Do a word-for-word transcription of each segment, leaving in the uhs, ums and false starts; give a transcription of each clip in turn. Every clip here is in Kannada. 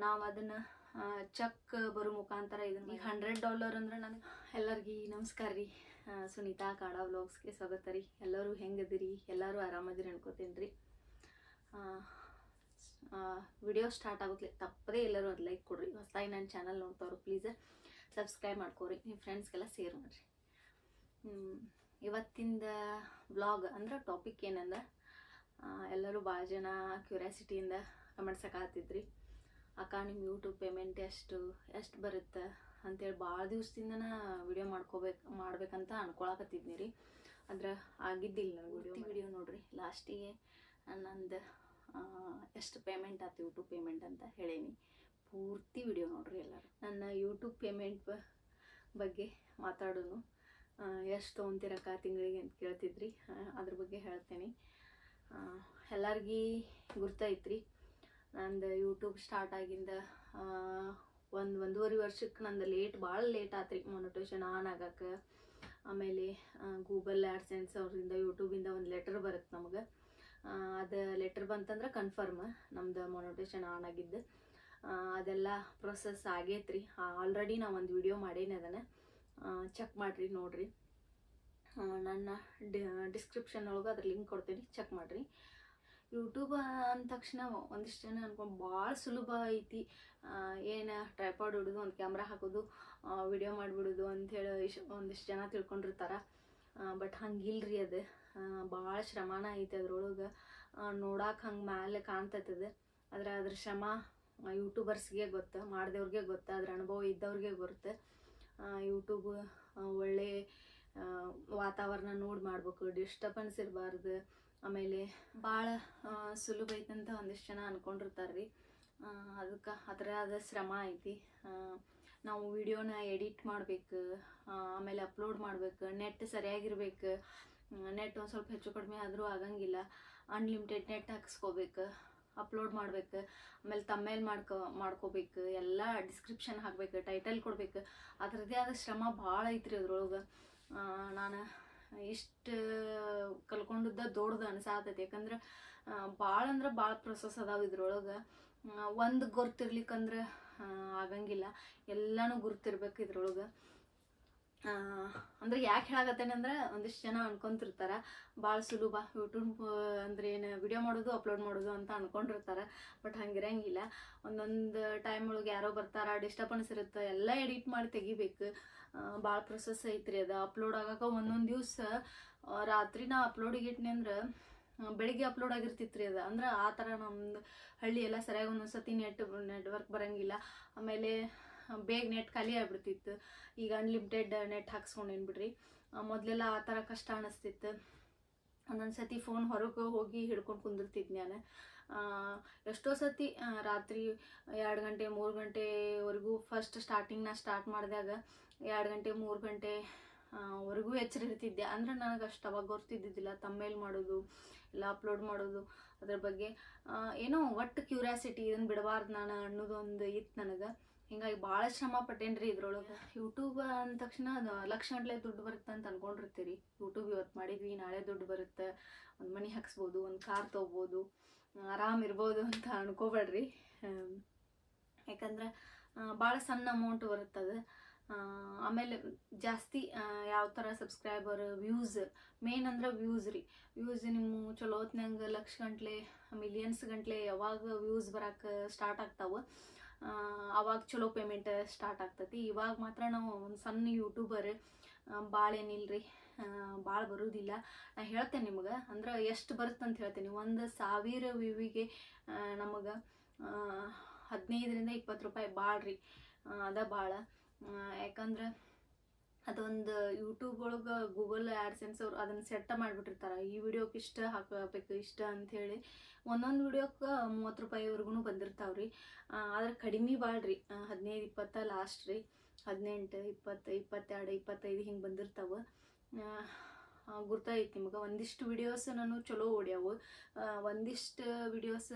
ನಾವು ಅದನ್ನು ಚೆಕ್ ಬರೋ ಮುಖಾಂತರ ಇದನ್ನ ಈಗ ಹಂಡ್ರೆಡ್ ಡಾಲರ್ ಅಂದ್ರೆ ನನಗೆ ಎಲ್ಲರಿಗೂ ನಮಸ್ಕಾರ ರೀ. ಸುನೀತಾ ಕಾಡ ವ್ಲಾಗ್ಸ್ಗೆ ಸ್ವಾಗತ ರೀ. ಎಲ್ಲರೂ ಹೆಂಗದಿರಿ? ಎಲ್ಲರೂ ಆರಾಮದಿರಿ ಅನ್ಕೋತೀನಿ ರೀ. ವಿಡಿಯೋ ಸ್ಟಾರ್ಟ್ ಆಗುತ್ತೆ ತಪ್ಪದೇ ಎಲ್ಲರೂ ಒಂದು ಲೈಕ್ ಕೊಡ್ರಿ. ಹೊಸದಾಗಿ ನನ್ನ ಚಾನಲ್ ನೋಡ್ತಾವ್ರು ಪ್ಲೀಸ್ ಸಬ್ಸ್ಕ್ರೈಬ್ ಮಾಡ್ಕೊರಿ, ನಿಮ್ಮ ಫ್ರೆಂಡ್ಸ್ಗೆಲ್ಲ ಶೇರ್ ಮಾಡಿರಿ. ಇವತ್ತಿಂದ ವ್ಲಾಗ್ ಅಂದ್ರೆ ಟಾಪಿಕ್ ಏನಂದ್ರೆ, ಎಲ್ಲರೂ ಭಾಳ ಜನ ಕ್ಯೂರಿಯಾಸಿಟಿಯಿಂದ ಕಮೆಂಟ್ಸಕ್ಕಾಗ್ತಿದ್ರಿ, ಅಕ್ಕ ನಿಮ್ಮ ಯೂಟ್ಯೂಬ್ ಪೇಮೆಂಟ್ ಎಷ್ಟು ಎಷ್ಟು ಬರುತ್ತೆ ಅಂತೇಳಿ ಭಾಳ ದಿವಸದಿಂದ ವಿಡಿಯೋ ಮಾಡ್ಕೋಬೇಕು ಮಾಡ್ಬೇಕಂತ ಅನ್ಕೊಳಕತ್ತಿದ್ನಿ ರೀ. ಅಂದ್ರೆ ಆಗಿದ್ದಿಲ್ಲ ನನಗೆ ವಿಡಿಯೋ ವಿಡಿಯೋ ನೋಡ್ರಿ ಲಾಸ್ಟಿಗೆ ನಂದು ಎಷ್ಟು ಪೇಮೆಂಟ್ ಆಯ್ತು ಯೂಟ್ಯೂಬ್ ಪೇಮೆಂಟ್ ಅಂತ ಹೇಳೀನಿ. ಪೂರ್ತಿ ವಿಡಿಯೋ ನೋಡ್ರಿ ಎಲ್ಲರೂ. ನನ್ನ ಯೂಟ್ಯೂಬ್ ಪೇಮೆಂಟ್ ಬಗ್ಗೆ ಮಾತಾಡೋನು. ಎಷ್ಟು ತೊಗೊಂತೀರಕ್ಕ ತಿಂಗಳಿಗೆ ಅಂತ ಕೇಳ್ತಿದ್ರಿ, ಅದ್ರ ಬಗ್ಗೆ ಹೇಳ್ತೇನೆ. ಎಲ್ಲರಿಗೂ ಗುರ್ತೈತ್ರಿ ನಂದು ಯೂಟ್ಯೂಬ್ ಸ್ಟಾರ್ಟ್ ಆಗಿಂದ ಒಂದು ಒಂದೂವರೆ ವರ್ಷಕ್ಕೆ ನಂದು ಲೇಟ್ ಭಾಳ ಲೇಟ್ ಆತ್ರಿ ಮೊನಿಟೈಸೇಷನ್ ಆನ್ ಆಗಕ್ಕೆ. ಆಮೇಲೆ ಗೂಗಲ್ ಆ್ಯಡ್ಸೆನ್ಸ್ ಅವರಿಂದ ಯೂಟ್ಯೂಬಿಂದ ಒಂದು ಲೆಟರ್ ಬರುತ್ತೆ ನಮಗೆ. ಅದು ಲೆಟರ್ ಬಂತಂದ್ರೆ ಕನ್ಫರ್ಮ್ ನಮ್ದು ಮೊನಿಟೈಸೇಷನ್ ಆನ್ ಆಗಿದ್ದು. ಅದೆಲ್ಲ ಪ್ರೊಸೆಸ್ ಆಗೈತ್ರಿ. ಆಲ್ರೆಡಿ ನಾವು ಒಂದು ವಿಡಿಯೋ ಮಾಡೇನಿ, ಅದನ್ನು ಚೆಕ್ ಮಾಡಿರಿ ನೋಡಿರಿ. ನನ್ನ ಡಿ ಡಿಸ್ಕ್ರಿಪ್ಷನ್ ಒಳಗೆ ಅದ್ರ ಲಿಂಕ್ ಕೊಡ್ತೀನಿ, ಚೆಕ್ ಮಾಡಿರಿ. ಯೂಟ್ಯೂಬ್ ಅಂದ ತಕ್ಷಣ ಒಂದಿಷ್ಟು ಜನ ಅನ್ಕೊಂಡು ಭಾಳ ಸುಲಭ ಐತಿ, ಏನು ಟ್ರೈಪಾಡ್ ಹಿಡಿದು ಒಂದು ಕ್ಯಾಮ್ರಾ ಹಾಕೋದು ವಿಡಿಯೋ ಮಾಡಿಬಿಡೋದು ಅಂಥೇಳಿ ಇಶ್ ಒಂದಿಷ್ಟು ಜನ ತಿಳ್ಕೊಂಡಿರ್ತಾರೆ. ಬಟ್ ಹಂಗಿಲ್ರಿ, ಅದು ಭಾಳ ಶ್ರಮನ ಐತಿ ಅದ್ರೊಳಗೆ. ನೋಡಕ್ಕೆ ಹಂಗೆ ಮ್ಯಾಲೆ ಕಾಣ್ತೈತದ, ಆದರೆ ಅದ್ರ ಶ್ರಮ ಯೂಟ್ಯೂಬರ್ಸ್ಗೆ ಗೊತ್ತು, ಮಾಡಿದವ್ರಿಗೆ ಗೊತ್ತು, ಅದ್ರ ಅನುಭವ ಇದ್ದವ್ರಿಗೆ ಬರುತ್ತೆ. ಯೂಟ್ಯೂಬ್ ಒಳ್ಳೆ ವಾತಾವರಣ ನೋಡಿ ಮಾಡ್ಬೇಕು, ಡಿಸ್ಟರ್ಬೆನ್ಸ್ ಇರಬಾರ್ದು. ಆಮೇಲೆ ಭಾಳ ಸುಲಭ ಐತಂತ ಒಂದಿಷ್ಟು ಜನ ಅಂದ್ಕೊಂಡಿರ್ತಾರೆ ರೀ. ಅದಕ್ಕೆ ಅದರ ಆದ ಶ್ರಮ ಐತಿ. ನಾವು ವಿಡಿಯೋನ ಎಡಿಟ್ ಮಾಡಬೇಕು, ಆಮೇಲೆ ಅಪ್ಲೋಡ್ ಮಾಡಬೇಕು, ನೆಟ್ ಸರಿಯಾಗಿರ್ಬೇಕು. ನೆಟ್ ಒಂದು ಸ್ವಲ್ಪ ಹೆಚ್ಚು ಕಡಿಮೆ ಆದರೂ ಆಗಂಗಿಲ್ಲ. ಅನ್ಲಿಮಿಟೆಡ್ ನೆಟ್ ಹಾಕಿಸ್ಕೋಬೇಕು, ಅಪ್ಲೋಡ್ ಮಾಡ್ಬೇಕು, ಆಮೇಲೆ ತಮ್ಮೇಲ್ ಮಾಡ್ಕೊ ಮಾಡ್ಕೋಬೇಕು, ಎಲ್ಲ ಡಿಸ್ಕ್ರಿಪ್ಷನ್ ಹಾಕ್ಬೇಕು, ಟೈಟಲ್ ಕೊಡ್ಬೇಕು. ಅದರದ್ದೇ ಆದ ಶ್ರಮ ಭಾಳ ಐತ್ರಿ ಅದ್ರೊಳಗೆ. ನಾನು ಇಷ್ಟು ಕಲ್ಕೊಂಡಿದ್ದ ದೊಡ್ಡದು ಅನ್ಸಾತೈತಿ. ಯಾಕಂದ್ರೆ ಭಾಳ ಅಂದ್ರೆ ಭಾಳ ಪ್ರೊಸೆಸ್ ಅದಾವ ಇದ್ರೊಳಗೆ. ಒಂದು ಗುರ್ತಿರ್ಲಿಕ್ಕಂದ್ರೆ ಆಗಂಗಿಲ್ಲ, ಎಲ್ಲನೂ ಗುರ್ತಿರ್ಬೇಕು ಇದ್ರೊಳಗೆ. ಅಂದ್ರೆ ಯಾಕೆ ಹೇಳಾಕತ್ತೇನೆ ಅಂದ್ರೆ, ಒಂದಿಷ್ಟು ಜನ ಅನ್ಕೊಂತಿರ್ತಾರೆ ಭಾಳ ಸುಲಭ ಯೂಟ್ಯೂಬ್ ಅಂದ್ರೆ ಏನು ವಿಡಿಯೋ ಮಾಡೋದು ಅಪ್ಲೋಡ್ ಮಾಡೋದು ಅಂತ ಅನ್ಕೊಂಡಿರ್ತಾರೆ. ಬಟ್ ಹಂಗಿರಂಗಿಲ್ಲ. ಒಂದೊಂದು ಟೈಮ್ ಒಳಗೆ ಯಾರೋ ಬರ್ತಾರ, ಡಿಸ್ಟರ್ಬೆನ್ಸ್ ಇರುತ್ತೆ, ಎಲ್ಲ ಎಡಿಟ್ ಮಾಡಿ ತೆಗಿಬೇಕು. ಭಾಳ ಪ್ರೊಸೆಸ್ ಐತ್ರಿ ಅದು. ಅಪ್ಲೋಡ್ ಆಗಕ್ಕೆ ಒಂದೊಂದು ದಿವಸ ರಾತ್ರಿ ನಾ ಅಪ್ಲೋಡಿಗೆ ಇಟ್ನಿ ಅಂದ್ರೆ ಬೆಳಿಗ್ಗೆ ಅಪ್ಲೋಡ್ ಆಗಿರ್ತಿತ್ರಿ ಅದು. ಅಂದ್ರೆ ಆ ಥರ ನಮ್ದು ಹಳ್ಳಿ ಎಲ್ಲ ಸರಿಯಾಗಿ ಒಂದೊಂದು ಸತಿ ನೆಟ್ ನೆಟ್ವರ್ಕ್ ಬರೋಂಗಿಲ್ಲ. ಆಮೇಲೆ ಬೇಗ ನೆಟ್ ಖಾಲಿ ಆಗ್ಬಿಡ್ತಿತ್ತು. ಈಗ ಅನ್ಲಿಮಿಟೆಡ್ ನೆಟ್ ಹಾಕ್ಸ್ಕೊಂಡೇನು ಬಿಡ್ರಿ. ಮೊದಲೆಲ್ಲ ಆ ಥರ ಕಷ್ಟ ಅನ್ನಿಸ್ತಿತ್ತು. ಒಂದೊಂದು ಸತಿ ಫೋನ್ ಹೊರಗೆ ಹೋಗಿ ಹಿಡ್ಕೊಂಡು ಕುಂದಿರ್ತಿದ್ದೆ ನಾನು. ಎಷ್ಟೋ ಸತಿ ರಾತ್ರಿ ಎರಡು ಗಂಟೆ ಮೂರು ಗಂಟೆವರೆಗೂ ಫಸ್ಟ್ ಸ್ಟಾರ್ಟಿಂಗ್ ನಾ ಸ್ಟಾರ್ಟ್ ಮಾಡಿದಾಗ ಎರಡು ಗಂಟೆ ಮೂರು ಗಂಟೆ ವರೆಗೂ ಎಚ್ಚರ ಇರ್ತಿದ್ದೆ. ಅಂದ್ರೆ ನನಗೆ ಅಷ್ಟು ಅವಾಗ ಗೊತ್ತಿದ್ದಿದ್ದಿಲ್ಲ ತಮ್ಮೇಲ್ ಮಾಡೋದು ಎಲ್ಲ ಅಪ್ಲೋಡ್ ಮಾಡೋದು ಅದ್ರ ಬಗ್ಗೆ. ಏನೋ ಒಟ್ಟು ಕ್ಯೂರಿಯಾಸಿಟಿ, ಇದನ್ನು ಬಿಡಬಾರ್ದು ನಾನು ಅನ್ನೋದು ಒಂದು ಇತ್ತು ನನಗೆ. ಹಿಂಗಾಗಿ ಭಾಳ ಶ್ರಮ ಪಟ್ಟೇನ್ರಿ ಇದ್ರೊಳಗೆ. ಯೂಟ್ಯೂಬ್ ಅಂದ ತಕ್ಷಣ ಲಕ್ಷ ಗಂಟ್ಲೆ ದುಡ್ಡು ಬರುತ್ತೆ ಅಂತ ಅನ್ಕೊಂಡಿರ್ತೀರಿ. ಯೂಟ್ಯೂಬ್ ಇವತ್ತು ಮಾಡಿದ್ವಿ ನಾಳೆ ದುಡ್ಡು ಬರುತ್ತೆ, ಒಂದು ಮನೆ ಹಾಕ್ಸ್ಬೋದು, ಒಂದು ಕಾರ್ ತೊಗೋಬೋದು, ಆರಾಮಿರ್ಬೋದು ಅಂತ ಅನ್ಕೋಬೇಡ್ರಿ. ಯಾಕಂದ್ರೆ ಭಾಳ ಸಣ್ಣ ಅಮೌಂಟ್ ಬರುತ್ತದು. ಆಮೇಲೆ ಜಾಸ್ತಿ ಯಾವ ಥರ ಸಬ್ಸ್ಕ್ರೈಬರ್, ವ್ಯೂಸ್ ಮೇನ್ ಅಂದ್ರೆ ವ್ಯೂಸ್ ರೀ. ವ್ಯೂಸ್ ನಿಮ್ಮ ಚಲೋ ಹೊತ್ನಂಗೆ ಲಕ್ಷ ಗಂಟ್ಲೆ ಮಿಲಿಯನ್ಸ್ ಗಂಟ್ಲೆ ಯಾವಾಗ ವ್ಯೂಸ್ ಬರೋಕೆ ಸ್ಟಾರ್ಟ್ ಆಗ್ತಾವೆ ಅವಾಗ ಚಲೋ ಪೇಮೆಂಟ್ ಸ್ಟಾರ್ಟ್ ಆಗ್ತೈತಿ. ಇವಾಗ ಮಾತ್ರ ನಾವು ಒಂದು ಸಣ್ಣ ಯೂಟ್ಯೂಬರ್, ಭಾಳ ಏನಿಲ್ರಿ, ಭಾಳ ಬರೋದಿಲ್ಲ. ನಾ ಹೇಳ್ತೇನೆ ನಿಮ್ಗೆ ಅಂದ್ರೆ ಎಷ್ಟು ಬರುತ್ತೆ ಅಂತ ಹೇಳ್ತೇನೆ. ಒಂದು ಸಾವಿರ ವ್ಯೂವಿಗೆ ನಮಗೆ ಹದಿನೈದರಿಂದ ಇಪ್ಪತ್ತು ರೂಪಾಯಿ ಭಾಳ ರೀ, ಅದ ಭಾಳ. ಯಾಕಂದ್ರೆ ಅದೊಂದು ಯೂಟ್ಯೂಬ್ ಒಳಗೆ ಗೂಗಲ್ ಆ್ಯಡ್ಸೆನ್ಸ್ ಅವ್ರು ಅದನ್ನು ಸೆಟ್ ಮಾಡಿಬಿಟ್ಟಿರ್ತಾರೆ. ಈ ವಿಡಿಯೋಕ್ಕೆ ಇಷ್ಟ ಹಾಕಬೇಕು ಇಷ್ಟ ಅಂಥೇಳಿ ಒಂದೊಂದು ವಿಡಿಯೋಕ್ಕೆ ಮೂವತ್ತು ರೂಪಾಯಿವರೆಗೂ ಬಂದಿರ್ತಾವ್ರಿ. ಆದ್ರೆ ಕಡಿಮೆ ಭಾಳ ರೀ, ಹದಿನೈದು ಇಪ್ಪತ್ತು ಲಾಸ್ಟ್ ರೀ. ಹದಿನೆಂಟು ಇಪ್ಪತ್ತು ಇಪ್ಪತ್ತೆರಡು ಇಪ್ಪತ್ತೈದು ಹಿಂಗೆ ಬಂದಿರ್ತಾವೆ. ಗುರ್ತೈತಿ ನಿಮ್ಗೆ. ಒಂದಿಷ್ಟು ವಿಡಿಯೋಸ್ ನಾನು ಚಲೋ ಓಡ್ಯಾವು, ಒಂದಿಷ್ಟು ವಿಡಿಯೋಸ್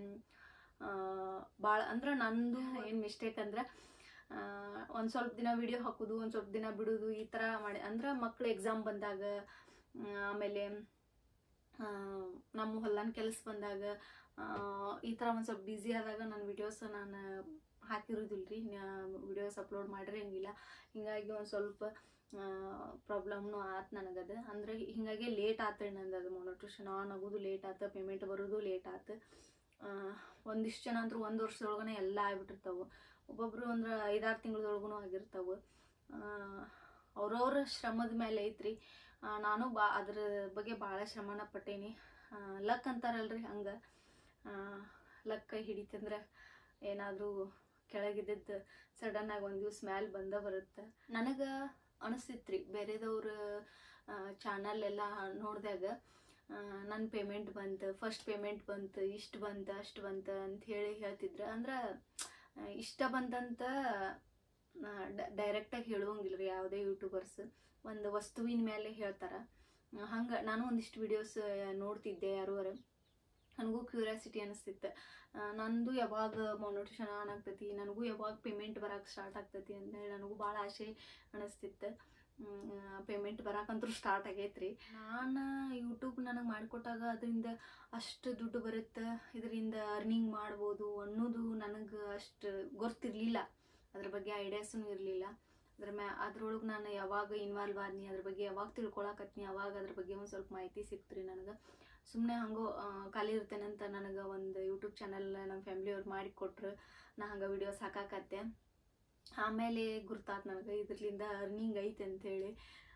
ಭಾಳ ಅಂದ್ರೆ ನಂದು ಏನು ಮಿಸ್ಟೇಕ್ ಅಂದ್ರೆ ಒಂದು ಸ್ವಲ್ಪ ದಿನ ವಿಡಿಯೋ ಹಾಕೋದು, ಒಂದು ಸ್ವಲ್ಪ ದಿನ ಬಿಡೋದು, ಈ ಥರ ಮಾಡಿ. ಅಂದ್ರೆ ಮಕ್ಳು ಎಕ್ಸಾಮ್ ಬಂದಾಗ, ಆಮೇಲೆ ನಮ್ಮ ಹೊಲನ ಕೆಲಸ ಬಂದಾಗ, ಈ ಥರ ಒಂದು ಸ್ವಲ್ಪ ಬ್ಯುಸಿ ಆದಾಗ ನನ್ನ ವಿಡಿಯೋಸ್ ನಾನು ಹಾಕಿರೋದಿಲ್ಲ ರೀ, ವಿಡಿಯೋಸ್ ಅಪ್ಲೋಡ್ ಮಾಡಿರಂಗಿಲ್ಲ. ಹೀಗಾಗಿ ಒಂದು ಸ್ವಲ್ಪ ಪ್ರಾಬ್ಲಮ್ನು ಆತು ನನಗದು. ಅಂದರೆ ಹೀಗಾಗಿ ಲೇಟ್ ಆತು ರೀ ನಂದು ಅದು ಮೊನೆಟೈಸೇಷನ್ ಆನ್ ಆಗೋದು ಲೇಟ್ ಆತು, ಪೇಮೆಂಟ್ ಬರೋದು ಲೇಟ್ ಆತು. ಒಂದಿಷ್ಟು ಜನ ಅಂತೂ ಒಂದು ವರ್ಷದೊಳಗನೆ ಎಲ್ಲ ಆಗ್ಬಿಟ್ಟಿರ್ತಾವೆ, ಒಬ್ಬೊಬ್ಬರು ಅಂದ್ರೆ ಐದಾರು ತಿಂಗಳದೊಳಗೂ ಆಗಿರ್ತಾವೆ. ಅವ್ರವ್ರ ಶ್ರಮದ ಮೇಲೆ ಐತ್ರಿ. ನಾನು ಬಾ ಅದ್ರ ಬಗ್ಗೆ ಭಾಳ ಶ್ರಮನ ಪಟ್ಟೇನಿ. ಲಕ್ ಅಂತಾರಲ್ರಿ, ಹಂಗೆ ಲಕ್ ಹಿಡಿತಂದ್ರೆ ಏನಾದರೂ ಕೆಳಗಿದ್ದದ್ದು ಸಡನ್ನಾಗಿ ಒಂದು ದಿವ್ಸ ಮ್ಯಾಲೆ ಬಂದ ಬರುತ್ತೆ. ನನಗೆ ಅನಿಸ್ತಿತ್ತು ರೀ ಬೇರೆದವ್ರ ಚಾನಲ್ ಎಲ್ಲ ನೋಡಿದಾಗ ನನ್ನ ಪೇಮೆಂಟ್ ಬಂತು, ಫಸ್ಟ್ ಪೇಮೆಂಟ್ ಬಂತು, ಇಷ್ಟು ಬಂತು ಅಷ್ಟು ಬಂತು ಅಂತ ಹೇಳಿ ಹೇಳ್ತಿದ್ರು. ಅಂದ್ರೆ ಇಷ್ಟ ಬಂತಂತ ಡೈರೆಕ್ಟಾಗಿ ಹೇಳುವಂಗಿಲ್ಲ ರೀ ಯಾವುದೇ ಯೂಟ್ಯೂಬರ್ಸ್, ಒಂದು ವಸ್ತುವಿನ ಮೇಲೆ ಹೇಳ್ತಾರೆ. ಹಂಗೆ ನಾನು ಒಂದಿಷ್ಟು ವಿಡಿಯೋಸ್ ನೋಡ್ತಿದ್ದೆ, ಯಾರು ನನಗೂ ಕ್ಯೂರಿಯಾಸಿಟಿ ಅನಿಸ್ತಿತ್ತು, ನಂದು ಯಾವಾಗ ಮೊನೆಟೈಸೇಷನ್ ಆನ್ ಆಗ್ತೈತಿ, ನನಗೂ ಯಾವಾಗ ಪೇಮೆಂಟ್ ಬರೋಕೆ ಸ್ಟಾರ್ಟ್ ಆಗ್ತೈತಿ ಅಂತೇಳಿ ನನಗೂ ಭಾಳ ಆಸೆ ಅನಿಸ್ತಿತ್ತು. ಪೇಮೆಂಟ್ ಬರೋಕಂತೂ ಸ್ಟಾರ್ಟ್ ಆಗೈತೆ ರೀ. ನಾನು ಯೂಟ್ಯೂಬ್ ನನಗೆ ಮಾಡಿಕೊಟ್ಟಾಗ ಅದರಿಂದ ಅಷ್ಟು ದುಡ್ಡು ಬರುತ್ತೆ, ಇದರಿಂದ ಅರ್ನಿಂಗ್ ಮಾಡ್ಬೋದು ಅನ್ನೋದು ನನಗೆ ಅಷ್ಟು ಗೊತ್ತಿರಲಿಲ್ಲ, ಅದ್ರ ಬಗ್ಗೆ ಐಡಿಯಾಸೂ ಇರಲಿಲ್ಲ. ಅದ್ರ ಮ್ಯಾ ಅದ್ರೊಳಗೆ ನಾನು ಯಾವಾಗ ಇನ್ವಾಲ್ವ್ ಆದ್ನಿ, ಅದ್ರ ಬಗ್ಗೆ ಯಾವಾಗ ತಿಳ್ಕೊಳಕತ್ನಿ, ಅವಾಗ ಅದ್ರ ಬಗ್ಗೆ ಒಂದು ಸ್ವಲ್ಪ ಮಾಹಿತಿ ಸಿಕ್ತು ರೀ ನನಗೆ. ಸುಮ್ಮನೆ ಹಂಗೋ ಖಾಲಿ ಇರ್ತೇನಂತ ನನಗೆ ಒಂದು ಯೂಟ್ಯೂಬ್ ಚಾನಲ್ ನಮ್ಮ ಫ್ಯಾಮ್ಲಿಯವ್ರು ಮಾಡಿಕೊಟ್ರು, ನಾ ಹಂಗೆ ವಿಡಿಯೋಸ್ ಹಾಕಾಕತ್ತೆ. ಆಮೇಲೆ ಗುರ್ತಾತು ನನಗೆ ಇದ್ರಲಿಂದ ಅರ್ನಿಂಗ್ ಐತೆ ಅಂಥೇಳಿ.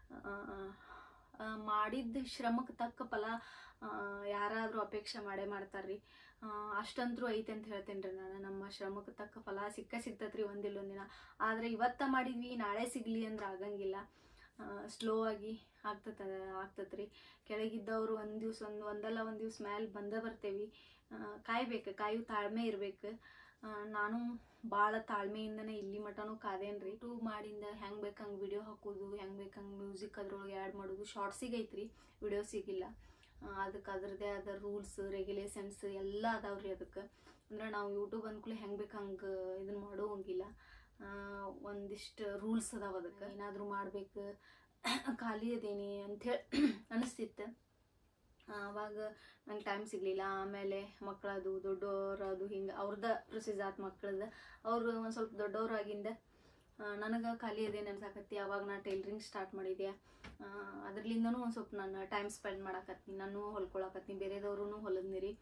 ಮಾಡಿದ್ದ ಶ್ರಮಕ್ಕೆ ತಕ್ಕ ಫಲ ಯಾರಾದರೂ ಅಪೇಕ್ಷೆ ಮಾಡೇ ಮಾಡ್ತಾರೆ ರೀ, ಅಷ್ಟಂತರೂ ಐತೆ ಅಂತ ಹೇಳ್ತೇನೆ ರೀ ನಾನು. ನಮ್ಮ ಶ್ರಮಕ್ಕೆ ತಕ್ಕ ಫಲ ಸಿಕ್ಕ ಸಿಗ್ತೈತೆ ರೀ ಒಂದಿಲ್ಲೊಂದು ದಿನ. ಆದರೆ ಇವತ್ತು ಮಾಡಿದ್ವಿ ನಾಳೆ ಸಿಗಲಿ ಅಂದ್ರೆ ಆಗಂಗಿಲ್ಲ, ಸ್ಲೋ ಆಗಿ ಆಗ್ತದೆ ಆಗ್ತದೆ ರೀ. ಕೆಳಗಿದ್ದವರು ಒಂದು ದಿವ್ಸ ಒಂದು ಒಂದಲ್ಲ ಒಂದು ದಿವ್ಸ ಮ್ಯಾಲೆ ಬಂದೇ ಬರ್ತೇವೆ. ಕಾಯ್ಬೇಕು, ಕಾಯು ತಾಳ್ಮೆ ಇರಬೇಕು. ನಾನು ಭಾಳ ತಾಳ್ಮೆಯಿಂದನೇ ಇಲ್ಲಿ ಮಟನೂ ಕಾದೇನು ರೀ. ಟೂ ಮಾಡಿಂದ ಹೆಂಗೆ ಬೇಕು ಹಂಗೆ ವಿಡಿಯೋ ಹಾಕೋದು, ಹೆಂಗೆ ಬೇಕು ಹಂಗೆ ಮ್ಯೂಸಿಕ್ ಅದ್ರೊಳಗೆ ಆ್ಯಡ್ ಮಾಡೋದು. ಶಾರ್ಟ್ಸಿಗೆ ಐತ್ರಿ, ವಿಡಿಯೋಸಿಗಿಲ್ಲ. ಅದಕ್ಕೆ ಅದರದ್ದೇ ಆದ ರೂಲ್ಸ್ ರೆಗ್ಯುಲೇಷನ್ಸ್ ಎಲ್ಲ ಅದಾವ್ರಿ. ಅದಕ್ಕೆ ಅಂದ್ರೆ ನಾವು ಯೂಟ್ಯೂಬ್ ಅಂದ್ಕೂಲೆ ಹೆಂಗೆ ಬೇಕು ಹಂಗೆ ಇದನ್ನು ಮಾಡೋಂಗಿಲ್ಲ, ಒಂದಿಷ್ಟು ರೂಲ್ಸ್ ಅದಾವ. ಅದಕ್ಕೆ ಏನಾದರೂ ಮಾಡಬೇಕು, ಖಾಲಿ ಅದೇನಿ ಅಂಥೇಳಿ ಅನಿಸ್ತಿತ್ತು. ಆವಾಗ ನಂಗೆ ಟೈಮ್ ಸಿಗಲಿಲ್ಲ. ಆಮೇಲೆ ಮಕ್ಕಳದು ದೊಡ್ಡವರದು ಹಿಂಗೆ ಅವ್ರದ್ದು ಪ್ರೊಸೀಜ್ ಆತು ಮಕ್ಕಳದ್ದು. ಅವರು ಒಂದು ಸ್ವಲ್ಪ ದೊಡ್ಡವರಾಗಿಂದ ನನಗೆ ಖಾಲಿ ಅದೇನು ಅನ್ಸಾಕತ್ತಿ. ಅವಾಗ ನಾನು ಟೈಲರಿಂಗ್ ಸ್ಟಾರ್ಟ್ ಮಾಡಿದೆ. ಅದರಲ್ಲಿಂದನೂ ಒಂದು ಸ್ವಲ್ಪ ನಾನು ಟೈಮ್ ಸ್ಪೆಂಡ್ ಮಾಡಾಕತ್ತೀನಿ, ನಾನು ಹೊಲ್ಕೊಳಕತ್ತೀನಿ, ಬೇರೆದವ್ರೂ ಹೊಲದ್ನಿರಿ.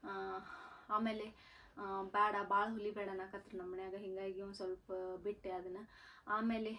ಆಮೇಲೆ ಬೇಡ ಭಾಳ ಹುಲಿ ಬೇಡ ಅನ್ನಕತ್ರಿ ನಮ್ಮ ಮನ್ಯಾಗ, ಹೀಗಾಗಿ ಒಂದು ಸ್ವಲ್ಪ ಬಿಟ್ಟೆ ಅದನ್ನು. ಆಮೇಲೆ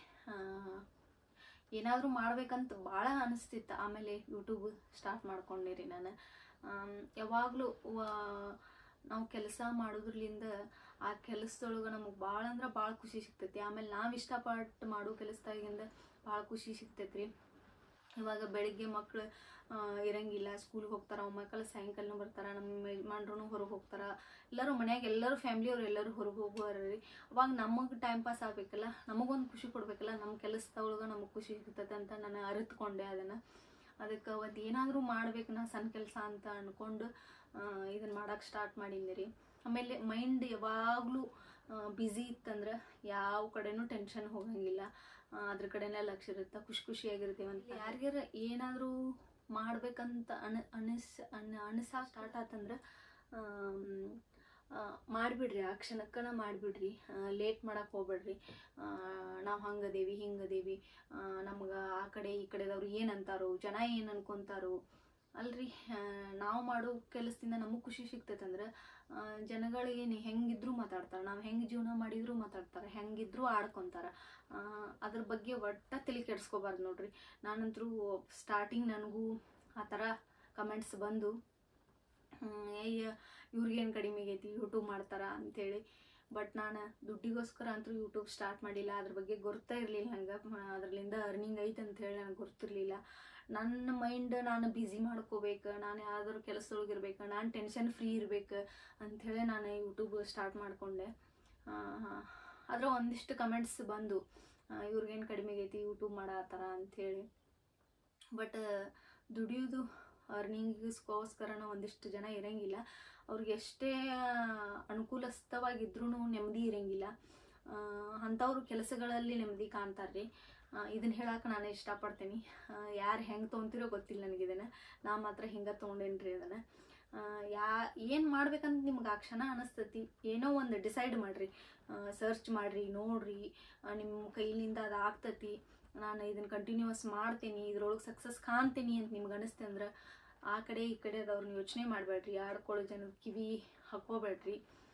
ಏನಾದರೂ ಮಾಡ್ಬೇಕಂತ ಭಾಳ ಅನಿಸ್ತಿತ್ತು. ಆಮೇಲೆ ಯೂಟ್ಯೂಬ್ ಸ್ಟಾರ್ಟ್ ಮಾಡ್ಕೊಂಡಿರಿ ನಾನು. ಯಾವಾಗಲೂ ನಾವು ಕೆಲಸ ಮಾಡೋದ್ರಲಿಂದ ಆ ಕೆಲಸದೊಳಗೆ ನಮಗೆ ಭಾಳ ಅಂದ್ರೆ ಭಾಳ ಖುಷಿ ಸಿಗ್ತೈತಿ. ಆಮೇಲೆ ನಾವು ಇಷ್ಟಪಟ್ಟು ಮಾಡೋ ಕೆಲಸದಾಗಿಂದ ಭಾಳ ಖುಷಿ ಸಿಗ್ತೈತಿ ರೀ. ಇವಾಗ ಬೆಳಿಗ್ಗೆ ಮಕ್ಕಳು ಇರಂಗಿಲ್ಲ, ಸ್ಕೂಲ್ಗೆ ಹೋಗ್ತಾರೆ, ಮಕ್ಕಳು ಸಾಯಂಕಾಲನೂ ಬರ್ತಾರೆ, ನಮ್ಮ ಯಜಮಾನ್ರೂ ಹೊರಗೆ ಹೋಗ್ತಾರೆ, ಎಲ್ಲರೂ ಮನ್ಯಾಗ ಎಲ್ಲರೂ ಫ್ಯಾಮ್ಲಿಯವ್ರು ಎಲ್ಲರೂ ಹೊರಗೆ ಹೋಗುವಾರ ರೀ. ಅವಾಗ ನಮಗೆ ಟೈಮ್ ಪಾಸ್ ಆಗಬೇಕಲ್ಲ, ನಮಗೊಂದು ಖುಷಿ ಕೊಡಬೇಕಲ್ಲ, ನಮ್ಮ ಕೆಲಸದೊಳಗೆ ನಮಗೆ ಖುಷಿ ಸಿಗ್ತೈತೆ ಅಂತ ನಾನು ಅರಿತುಕೊಂಡೆ ಅದನ್ನು. ಅದಕ್ಕೆ ಅವತ್ತು ಏನಾದರೂ ಮಾಡ್ಬೇಕು ನಾ ಸಣ್ಣ ಕೆಲಸ ಅಂತ ಅಂದ್ಕೊಂಡು ಇದನ್ನು ಮಾಡೋಕ್ಕೆ ಸ್ಟಾರ್ಟ್ ಮಾಡೀನಿ ರೀ. ಆಮೇಲೆ ಮೈಂಡ್ ಯಾವಾಗಲೂ ಬ್ಯುಸಿ ಇತ್ತಂದ್ರೆ ಯಾವ ಕಡೆನೂ ಟೆನ್ಷನ್ ಹೋಗಂಗಿಲ್ಲ, ಅದ್ರ ಕಡೆನೇ ಲಕ್ಷ್ಯ ಇರುತ್ತೆ, ಖುಷಿ ಖುಷಿಯಾಗಿರ್ತೀವಿ ಅಂತ. ಯಾರಿಗಾರ ಏನಾದರೂ ಮಾಡ್ಬೇಕಂತ ಅನ ಅನಿಸ್ ಅನ್ ಅನಿಸ ಸ್ಟಾರ್ಟ್ ಆತಂದ್ರೆ ಮಾಡಿಬಿಡ್ರಿ, ಆ ಕ್ಷಣಕ್ಕನ ಮಾಡಿಬಿಡ್ರಿ, ಲೇಟ್ ಮಾಡೋಕೆ ಹೋಗ್ಬೇಡ್ರಿ. ನಾವು ಹಂಗದೇವಿ ಹಿಂಗದೇವಿ, ನಮ್ಗೆ ಆ ಕಡೆ ಈ ಕಡೆದವ್ರು ಏನು ಅಂತಾರೋ, ಜನ ಏನು ಅನ್ಕೊತಾರೋ ಅಲ್ರಿ. ನಾವು ಮಾಡೋ ಕೆಲಸದಿಂದ ನಮಗೆ ಖುಷಿ ಸಿಗ್ತೈತಂದ್ರೆ ಜನಗಳಿಗೆ ಹೆಂಗಿದ್ರು ಮಾತಾಡ್ತಾರೆ, ನಾವು ಹೆಂಗೆ ಜೀವನ ಮಾಡಿದ್ರು ಮಾತಾಡ್ತಾರೆ, ಹೆಂಗಿದ್ರು ಆಡ್ಕೊತಾರೆ. ಅದ್ರ ಬಗ್ಗೆ ಒಟ್ಟ ತಲೆ ಕೆಡಿಸ್ಕೋಬಾರ್ದು ನೋಡ್ರಿ. ನಾನಂತರೂ ಸ್ಟಾರ್ಟಿಂಗ್ ನನಗೂ ಆ ಥರ ಕಮೆಂಟ್ಸ್ ಬಂದು, ಅಯ್ಯ ಇವ್ರಿಗೇನು ಕಡಿಮೆ ಆಗೈತಿ ಯೂಟ್ಯೂಬ್ ಮಾಡ್ತಾರ ಅಂಥೇಳಿ. ಬಟ್ ನಾನು ದುಡ್ಡಿಗೋಸ್ಕರ ಅಂತೂ ಯೂಟ್ಯೂಬ್ ಸ್ಟಾರ್ಟ್ ಮಾಡಿಲ್ಲ, ಅದ್ರ ಬಗ್ಗೆ ಗೊತ್ತೇ ಇರಲಿಲ್ಲ ನಂಗೆ. ಅದರಲ್ಲಿಂದ ಅರ್ನಿಂಗ್ ಐತೆ ಅಂಥೇಳಿ ನನಗೆ ಗೊತ್ತಿರಲಿಲ್ಲ. ನನ್ನ ಮೈಂಡ್ ನಾನು ಬ್ಯುಸಿ ಮಾಡ್ಕೋಬೇಕು, ನಾನು ಯಾವ್ದಾದ್ರು ಕೆಲಸದೊಳಗೆ ಇರ್ಬೇಕು, ನಾನು ಟೆನ್ಷನ್ ಫ್ರೀ ಇರಬೇಕು ಅಂಥೇಳಿ ನಾನು ಯೂಟ್ಯೂಬ್ ಸ್ಟಾರ್ಟ್ ಮಾಡಿಕೊಂಡೆ. ಆದರೆ ಒಂದಿಷ್ಟು ಕಮೆಂಟ್ಸ್ ಬಂದು, ಇವ್ರಿಗೇನು ಕಡಿಮೆ ಆಗೈತಿ ಯೂಟ್ಯೂಬ್ ಮಾಡತ್ತಾರ ಅಂಥೇಳಿ. ಬಟ್ ದುಡಿಯೋದು ಅರ್ನಿಂಗಿಗೋಸ್ಕರನ ಒಂದಿಷ್ಟು ಜನ ಇರೋಂಗಿಲ್ಲ, ಅವ್ರಿಗೆ ಎಷ್ಟೇ ಅನುಕೂಲಸ್ಥವಾಗಿದ್ರೂ ನೆಮ್ಮದಿ ಇರೋಂಗಿಲ್ಲ. ಅಂಥವ್ರು ಕೆಲಸಗಳಲ್ಲಿ ನೆಮ್ಮದಿ ಕಾಣ್ತಾರೆ ರೀ. ಇದನ್ನು ಹೇಳಕ್ಕೆ ನಾನು ಇಷ್ಟಪಡ್ತೀನಿ. ಯಾರು ಹೆಂಗೆ ತೊಗೊತಿರೋ ಗೊತ್ತಿಲ್ಲ ನನಗೆ, ಇದನ್ನು ನಾ ಮಾತ್ರ ಹಿಂಗೆ ತೊಗೊಂಡೇನಿ ರೀ ಅದನ್ನು. ಯಾ ಏನು ಮಾಡ್ಬೇಕಂತ ನಿಮ್ಗೆ ಆ ಕ್ಷಣ ಅನಿಸ್ತತಿ, ಏನೋ ಒಂದು ಡಿಸೈಡ್ ಮಾಡಿರಿ, ಸರ್ಚ್ ಮಾಡಿರಿ, ನೋಡಿರಿ, ನಿಮ್ಮ ಕೈಲಿಂದ ಅದು ಆಗ್ತತಿ, ನಾನು ಇದನ್ನು ಕಂಟಿನ್ಯೂಸ್ ಮಾಡ್ತೀನಿ, ಇದ್ರೊಳಗೆ ಸಕ್ಸಸ್ ಕಾಣ್ತೀನಿ ಅಂತ ನಿಮ್ಗೆ ಅನಿಸ್ತೆ ಅಂದ್ರೆ ಆ ಕಡೆ ಈ ಕಡೆ ಅದವ್ರನ್ನ ಯೋಚನೆ ಮಾಡಬೇಡ್ರಿ, ಆಡ್ಕೊಳ್ಳೋ ಜನದ ಕಿವಿ ಹಾಕೋಬೇಡ್ರಿ.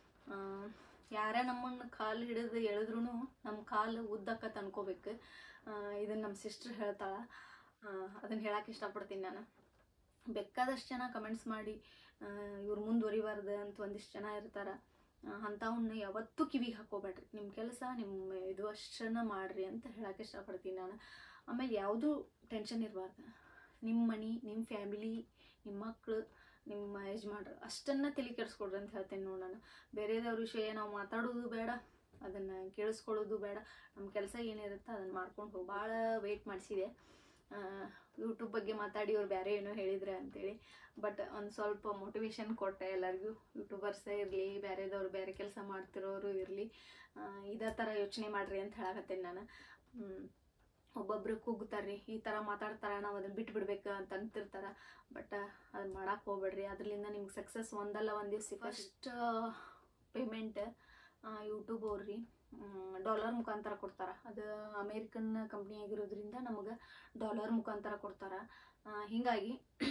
ಯಾರೇ ನಮ್ಮನ್ನು ಕಾಲು ಹಿಡಿದು ಎಳೆದ್ರೂ ನಮ್ಮ ಕಾಲು ಉದ್ದಕ್ಕ ಅನ್ಕೋಬೇಕು. ಇದನ್ನು ನಮ್ಮ ಸಿಸ್ಟರ್ ಹೇಳ್ತಾಳೆ, ಅದನ್ನು ಹೇಳಕ್ಕೆ ಇಷ್ಟಪಡ್ತೀನಿ ನಾನು. ಬೇಕಾದಷ್ಟು ಜನ ಕಮೆಂಟ್ಸ್ ಮಾಡಿ ಇವ್ರು ಮುಂದುವರಿಬಾರ್ದು ಅಂತ ಒಂದಿಷ್ಟು ಜನ ಇರ್ತಾರೆ, ಅಂಥವನ್ನ ಯಾವತ್ತೂ ಕಿವಿಗೆ ಹಾಕೋಬೇಡ್ರಿ. ನಿಮ್ಮ ಕೆಲಸ ನಿಮ್ಮ ಇದು ಅಷ್ಟನ್ನು ಮಾಡಿರಿ ಅಂತ ಹೇಳಕ್ಕೆ ಇಷ್ಟಪಡ್ತೀನಿ ನಾನು. ಆಮೇಲೆ ಯಾವುದೂ ಟೆನ್ಷನ್ ಇರಬಾರ್ದು. ನಿಮ್ಮ ಮನೆ, ನಿಮ್ಮ ಫ್ಯಾಮಿಲಿ, ನಿಮ್ಮ ಮಕ್ಕಳು, ನಿಮ್ಮ ಯಜಮಾನ್ರು ಅಷ್ಟನ್ನು ತಲೆ ಕೆಡಿಸ್ಕೊಡ್ರಿ ಅಂತ ಹೇಳ್ತೇನೆ ನೋಡಿ ನಾನು. ಬೇರೆದವ್ರ ವಿಷಯ ನಾವು ಮಾತಾಡೋದು ಬೇಡ, ಅದನ್ನು ಕೇಳಿಸ್ಕೊಳ್ಳೋದು ಬೇಡ. ನಮ್ಮ ಕೆಲಸ ಏನಿರುತ್ತೆ ಅದನ್ನು ಮಾಡ್ಕೊಂಡು ಹೋಗಿ. ಭಾಳ ವೆಯ್ಟ್ ಮಾಡಿಸಿದೆ ಯೂಟ್ಯೂಬ್ ಬಗ್ಗೆ ಮಾತಾಡಿ ಅವ್ರು ಬೇರೆ ಏನೋ ಹೇಳಿದ್ರೆ ಅಂತೇಳಿ. ಬಟ್ ಒಂದು ಸ್ವಲ್ಪ ಮೋಟಿವೇಶನ್ ಕೊಟ್ಟೆ ಎಲ್ಲರಿಗೂ. ಯೂಟ್ಯೂಬರ್ಸೇ ಇರಲಿ, ಬೇರೆದವ್ರು ಬೇರೆ ಕೆಲಸ ಮಾಡ್ತಿರೋರು ಇರಲಿ, ಇದೇ ಥರ ಯೋಚನೆ ಮಾಡಿರಿ ಅಂತ ಹೇಳಕತ್ತೇನೆ ನಾನು. ಒಬ್ಬೊಬ್ರು ಕೂಗ್ತಾರೆ ರೀ, ಈ ಥರ ಮಾತಾಡ್ತಾರೆ, ನಾವು ಅದನ್ನು ಬಿಟ್ಬಿಡ್ಬೇಕು ಅಂತ ಅಂತಿರ್ತಾರೆ. ಬಟ್ ಅದನ್ನು ಮಾಡಕ್ಕೆ ಹೋಗ್ಬೇಡ್ರಿ, ಅದರಿಂದ ನಿಮ್ಗೆ ಸಕ್ಸಸ್ ಒಂದಲ್ಲ ಒಂದು ದಿವ್ಸ. ಫಸ್ಟ್ ಪೇಮೆಂಟ್ ಯೂಟ್ಯೂಬ್ ಅವ್ರಿ ಡಾಲರ್ ಮುಖಾಂತರ ಕೊಡ್ತಾರೆ. ಅದು ಅಮೇರಿಕನ್ ಕಂಪ್ನಿ ಆಗಿರೋದ್ರಿಂದ ನಮಗೆ ಡಾಲರ್ ಮುಖಾಂತರ ಕೊಡ್ತಾರೆ. ಹೀಗಾಗಿ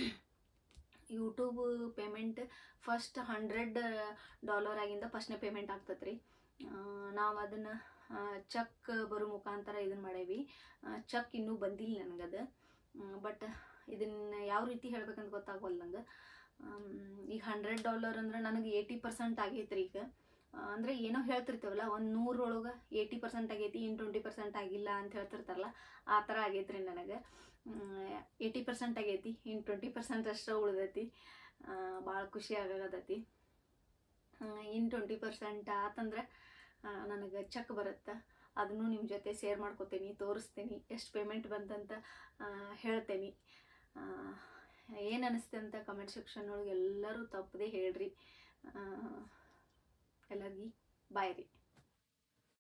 YouTube payment first hundred dollar ಆಗಿಂದ ಫಸ್ಟ್ನೇ ಪೇಮೆಂಟ್ ಆಗ್ತದೆ ರೀ. ನಾವು ಅದನ್ನು ಚೆಕ್ ಬರೋ ಮುಖಾಂತರ ಇದನ್ನು ಮಾಡೇವಿ. ಚೆಕ್ ಇನ್ನೂ ಬಂದಿಲ್ಲ ನನಗದು. ಬಟ್ ಇದನ್ನು ಯಾವ ರೀತಿ ಹೇಳ್ಬೇಕಂತ ಗೊತ್ತಾಗವಲ್ಲ ನಂಗೆ. ಈಗ ಹಂಡ್ರೆಡ್ ಡಾಲರ್ ಅಂದ್ರೆ ನನಗೆ ಏಯ್ಟಿ ಪರ್ಸೆಂಟ್ ಆಗೈತೆ ರೀ. ಈಗ ಅಂದರೆ ಏನೋ ಹೇಳ್ತಿರ್ತೇವಲ್ಲ, ಒಂದು ನೂರೊಳಗೆ ಏಯ್ಟಿ ಪರ್ಸೆಂಟ್ ಆಗೈತಿ, ಇನ್ನು ಟ್ವೆಂಟಿ ಪರ್ಸೆಂಟ್ ಆಗಿಲ್ಲ ಅಂತ ಹೇಳ್ತಿರ್ತಾರಲ್ಲ, ಆ ಥರ ಆಗೈತೆ ರೀ ನನಗೆ. ಏಯ್ಟಿ ಪರ್ಸೆಂಟ್ ಆಗೈತಿ, ಇನ್ನು ಟ್ವೆಂಟಿ ಪರ್ಸೆಂಟ್ ಅಷ್ಟೇ ಉಳ್ದೈತಿ. ಭಾಳ ಖುಷಿ ಆಗತೈತಿ. ಇನ್ನು ಟ್ವೆಂಟಿ ಪರ್ಸೆಂಟ್ ಆತಂದ್ರೆ ನನಗೆ ಚೆಕ್ ಬರುತ್ತೆ. ಅದನ್ನು ನಿಮ್ಮ ಜೊತೆ ಶೇರ್ ಮಾಡ್ಕೋತೀನಿ, ತೋರಿಸ್ತೀನಿ, ಎಷ್ಟು ಪೇಮೆಂಟ್ ಬಂತಂತ ಹೇಳ್ತೇನೆ. ಏನು ಅನ್ನಿಸ್ತೆ ಅಂತ ಕಮೆಂಟ್ ಸೆಕ್ಷನ್ ಒಳಗೆ ಎಲ್ಲರೂ ತಪ್ಪದೆ ಹೇಳ್ರಿ. ಎಲ್ಲರಿಗೂ ಬಾಯ್ ರೀ.